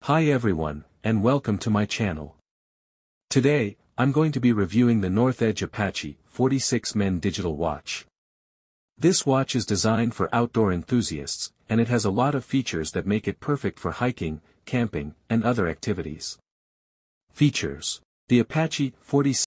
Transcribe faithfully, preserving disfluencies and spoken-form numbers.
Hi everyone, and welcome to my channel. Today, I'm going to be reviewing the North Edge-Apache forty-six Men Digital Watch. This watch is designed for outdoor enthusiasts, and it has a lot of features that make it perfect for hiking, camping, and other activities. Features: the Apache forty-six